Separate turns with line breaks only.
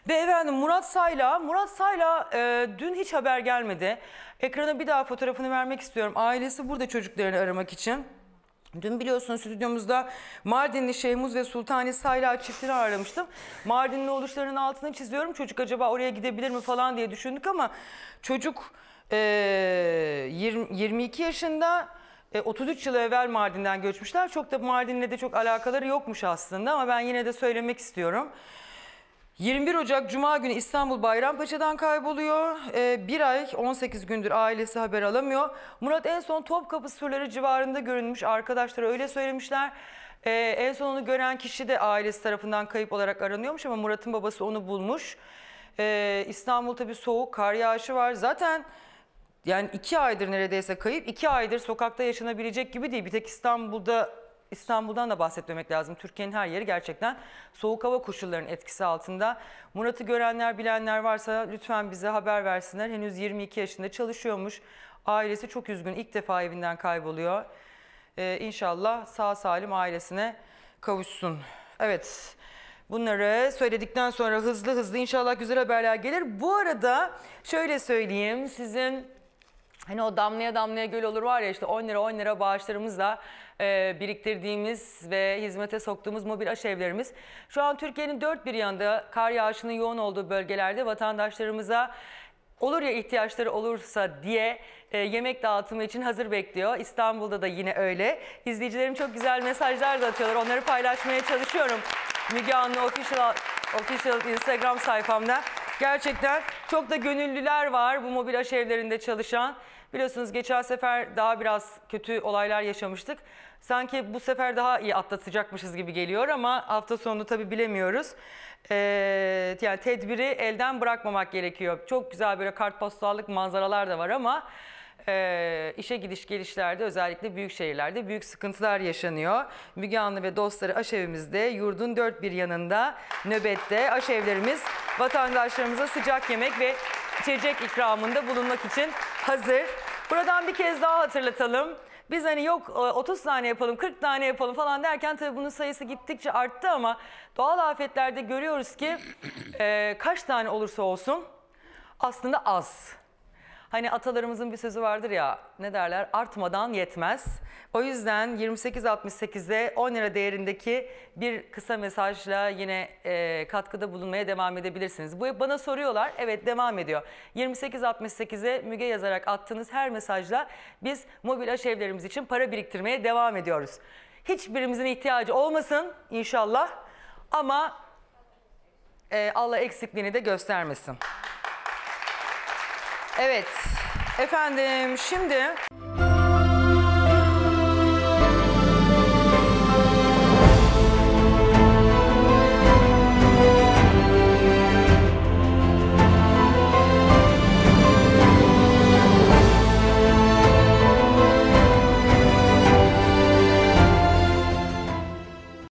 Ve efendim Murat Sayla dün hiç haber gelmedi. Ekrana bir daha fotoğrafını vermek istiyorum. Ailesi burada çocuklarını aramak için. Dün biliyorsunuz stüdyomuzda Mardinli Şehmuz ve Sultani Sayla çiftini aramıştım. Mardinli oluşlarının altını çiziyorum. Çocuk acaba oraya gidebilir mi falan diye düşündük ama çocuk 22 yaşında, 33 yıl evvel Mardin'den göçmüşler. Çok da Mardin'le de çok alakaları yokmuş aslında ama ben yine de söylemek istiyorum. 21 Ocak Cuma günü İstanbul Bayrampaşa'dan kayboluyor. Bir ay 18 gündür ailesi haber alamıyor. Murat en son Topkapı surları civarında görünmüş. Arkadaşları öyle söylemişler. En son onu gören kişi de ailesi tarafından kayıp olarak aranıyormuş ama Murat'ın babası onu bulmuş. İstanbul tabii soğuk, kar yağışı var. Zaten yani 2 aydır neredeyse kayıp. 2 aydır sokakta yaşanabilecek gibi değil. Bir tek İstanbul'dan da bahsetmemek lazım. Türkiye'nin her yeri gerçekten soğuk hava koşullarının etkisi altında. Murat'ı görenler, bilenler varsa lütfen bize haber versinler. Henüz 22 yaşında çalışıyormuş. Ailesi çok üzgün. İlk defa evinden kayboluyor. İnşallah sağ salim ailesine kavuşsun. Evet. Bunları söyledikten sonra hızlı inşallah güzel haberler gelir. Bu arada şöyle söyleyeyim, sizin hani o damlaya damlaya göl olur var ya, işte 10 lira bağışlarımızla biriktirdiğimiz ve hizmete soktuğumuz mobil aşevlerimiz şu an Türkiye'nin dört bir yanında kar yağışının yoğun olduğu bölgelerde vatandaşlarımıza olur ya ihtiyaçları olursa diye yemek dağıtımı için hazır bekliyor. İstanbul'da da yine öyle. İzleyicilerim çok güzel mesajlar da atıyorlar. Onları paylaşmaya çalışıyorum. Müge Anlı Official Instagram sayfamda. Gerçekten çok da gönüllüler var bu mobil aşevlerinde çalışan. Biliyorsunuz geçen sefer daha biraz kötü olaylar yaşamıştık. Sanki bu sefer daha iyi atlatacakmışız gibi geliyor ama hafta sonu tabii bilemiyoruz. Yani tedbiri elden bırakmamak gerekiyor. Çok güzel böyle kartpostallık manzaralar da var ama işe gidiş gelişlerde özellikle büyük şehirlerde büyük sıkıntılar yaşanıyor. Müge Anlı ve dostları aşevimizde yurdun dört bir yanında nöbette. Aşevlerimiz vatandaşlarımıza sıcak yemek ve içecek ikramında bulunmak için hazır. Buradan bir kez daha hatırlatalım. Biz hani yok 30 tane yapalım, 40 tane yapalım falan derken tabii bunun sayısı gittikçe arttı ama doğal afetlerde görüyoruz ki kaç tane olursa olsun aslında az. Hani atalarımızın bir sözü vardır ya, ne derler, artmadan yetmez. O yüzden 2868'de 10 lira değerindeki bir kısa mesajla yine katkıda bulunmaya devam edebilirsiniz. Bu bana soruyorlar, evet devam ediyor. 2868'e Müge yazarak attığınız her mesajla biz mobil aşevlerimiz için para biriktirmeye devam ediyoruz. Hiçbirimizin ihtiyacı olmasın inşallah ama Allah eksikliğini de göstermesin. Evet efendim, şimdi